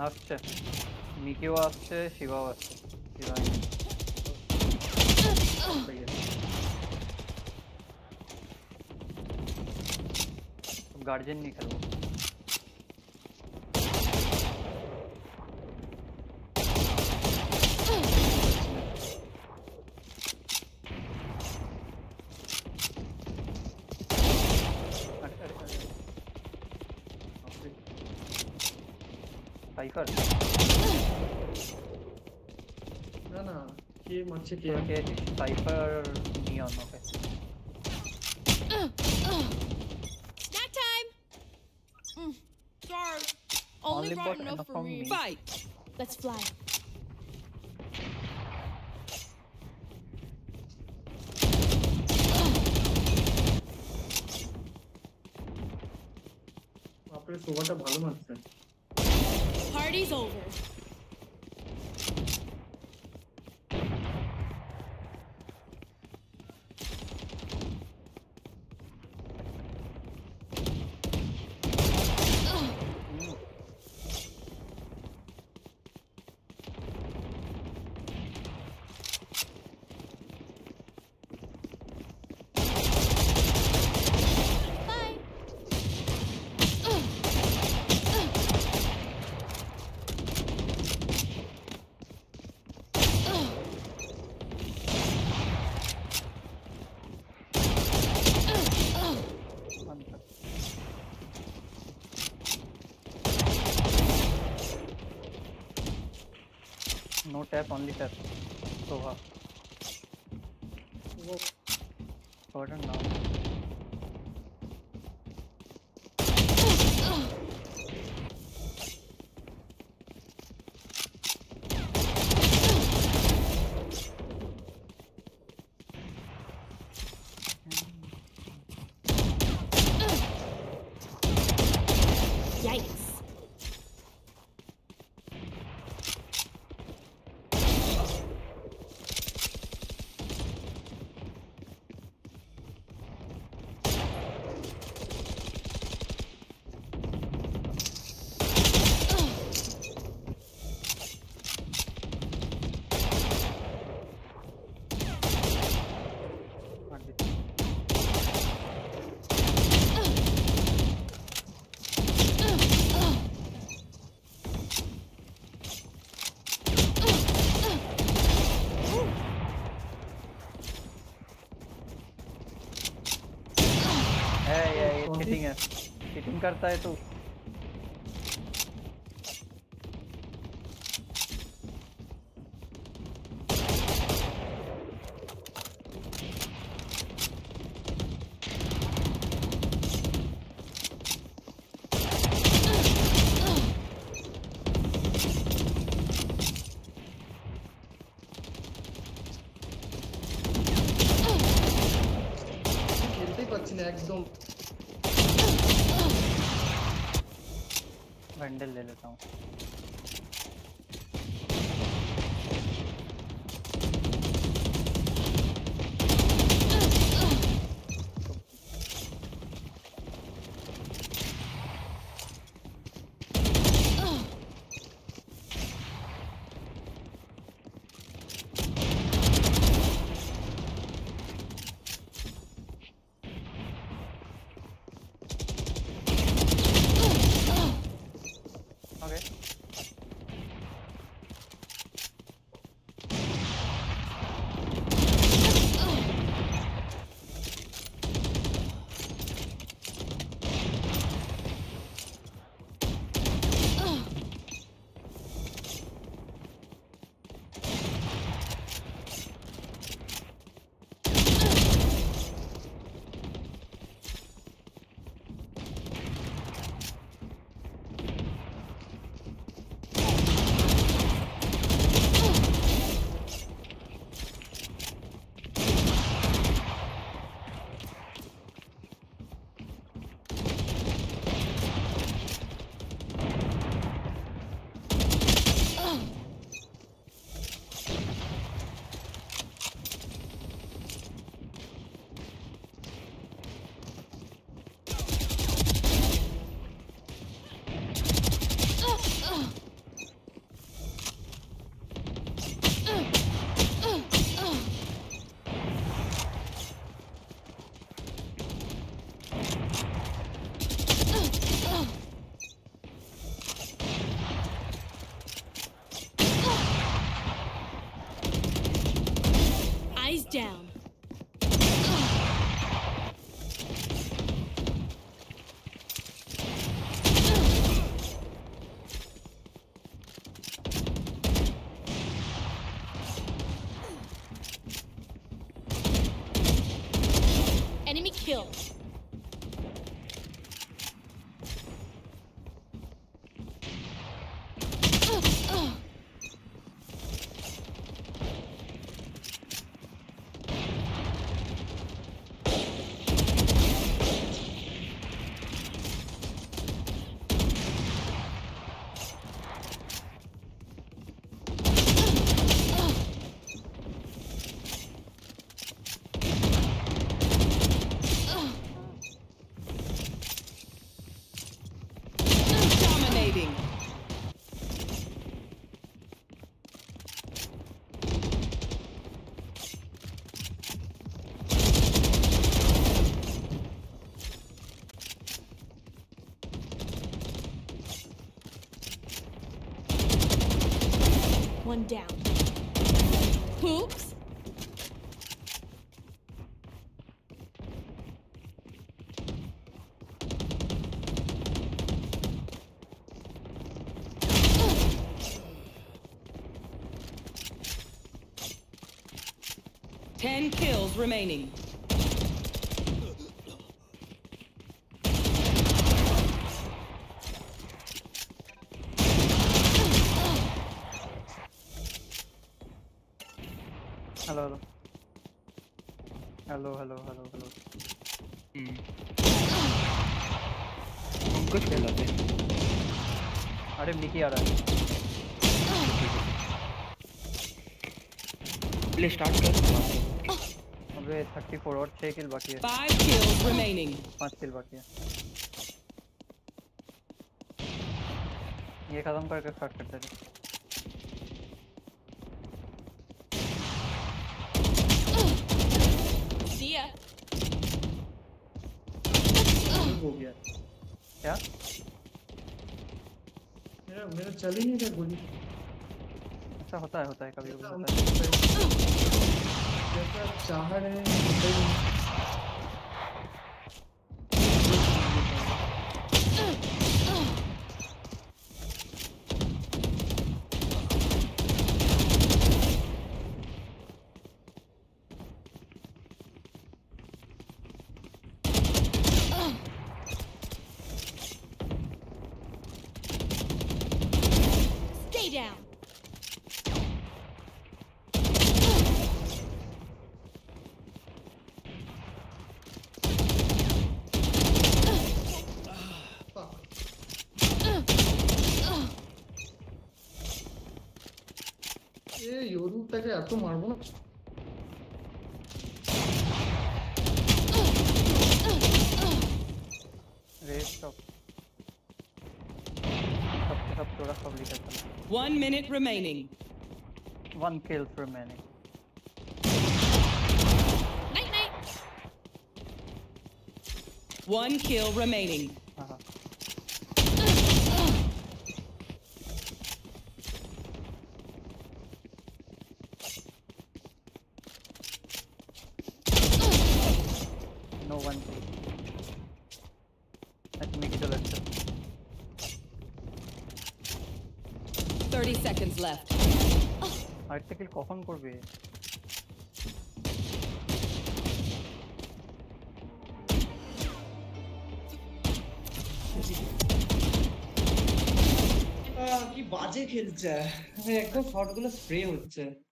আসছে মিকিও আসছে শিবাও আসছে শিবা গার্জেন নিয়ে খেলবো সাইফার না কে মারছে কে কে Cypher Neon okay Snack time. Sorry. Only brought enough for me. Fight. Let's fly. আপনার সোভাটা ভালো মারছে Party's over. No tap, only tap. Sova. Gordon now. Yikes. Cheating है चीटिंग करता है तू খেলতেই পাচ্ছি না একদম बंडल ले लेता हूँ down. Enemy killed. Dominating. One down. Oops. Ten kills remaining. Hello. कुछ खेल रहे थे। अरे मिकी आ रहा है। प्ले स्टार्ट कर। अबे 34 और 6 किल बाकी है। 5 kills remaining. 5 किल बाकी है। ये खत्म करके स्टार्ट करते हैं। See ya. हो गया क्या? मेरा चल ही नहीं रहा गोली। ऐसा होता है कभी कभी होता है। जैसा चाह रहे हैं होता ही नहीं। Stay down. योरूটাকে এত মারবো না रेस सब थोड़ा सब लिखा था। 1 minute remaining. 1 kill remaining. Night night. 1 kill remaining. हाँ। No one. Let's make it a lecture. 30 seconds left. আরেকটা কিল কখন করবে? কি বাজে খেলছে, একদম শটগুলো স্প্রে হচ্ছে।